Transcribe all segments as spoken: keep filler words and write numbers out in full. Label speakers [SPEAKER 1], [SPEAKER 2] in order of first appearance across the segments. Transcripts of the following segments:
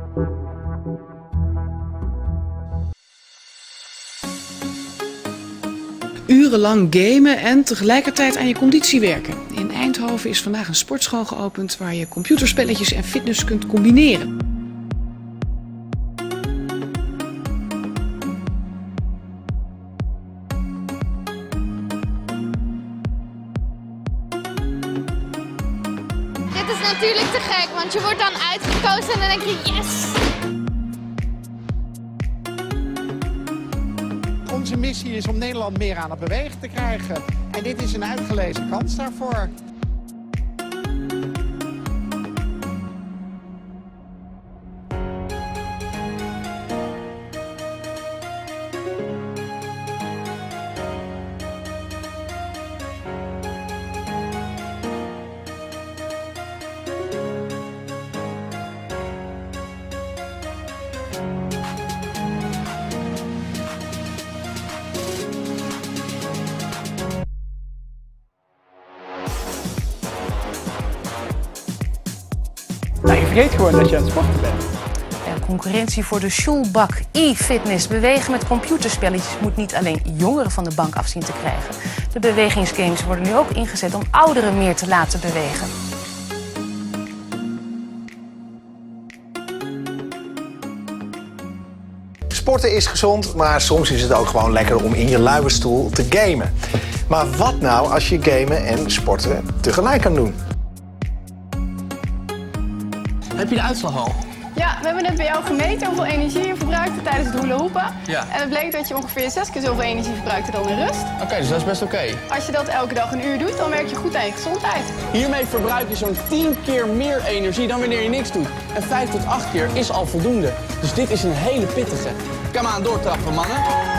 [SPEAKER 1] Urenlang gamen en tegelijkertijd aan je conditie werken. In Eindhoven is vandaag een sportschool geopend waar je computerspelletjes en fitness kunt combineren.
[SPEAKER 2] Dit is natuurlijk te gek, want je wordt dan uitgekozen en dan denk je yes!
[SPEAKER 3] Onze missie is om Nederland meer aan het bewegen te krijgen. En dit is een uitgelezen kans daarvoor.
[SPEAKER 4] Nou, je vergeet gewoon dat je aan het sporten bent.
[SPEAKER 5] De concurrentie voor de Schulbak e-fitness. Bewegen met computerspelletjes moet niet alleen jongeren van de bank af zien te krijgen. De bewegingsgames worden nu ook ingezet om ouderen meer te laten bewegen.
[SPEAKER 6] Sporten is gezond, maar soms is het ook gewoon lekker om in je luie stoel te gamen. Maar wat nou als je gamen en sporten tegelijk kan doen?
[SPEAKER 7] Heb je de uitslag al?
[SPEAKER 8] Ja, we hebben net bij jou gemeten hoeveel energie je verbruikte tijdens het hula hoepen.
[SPEAKER 7] Ja.
[SPEAKER 8] En het bleek dat je ongeveer zes keer zoveel energie verbruikte dan in rust.
[SPEAKER 7] Oké, okay, dus dat is best oké. Okay.
[SPEAKER 8] Als je dat elke dag een uur doet, dan werk je goed aan je gezondheid.
[SPEAKER 7] Hiermee verbruik je zo'n tien keer meer energie dan wanneer je niks doet. En vijf tot acht keer is al voldoende. Dus dit is een hele pittige. Kom aan, doortrappen, mannen.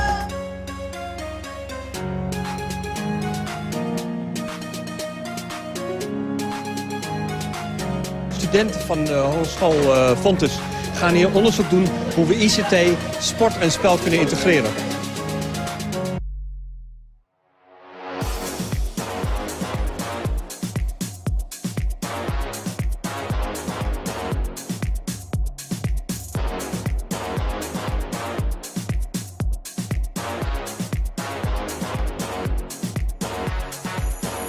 [SPEAKER 9] Studenten van de Hogeschool uh, Fontys gaan hier onderzoek doen hoe we I C T, sport en spel kunnen integreren.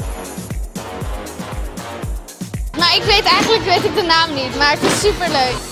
[SPEAKER 2] Maar ik weet eigenlijk weet ik de naam niet, maar het is superleuk.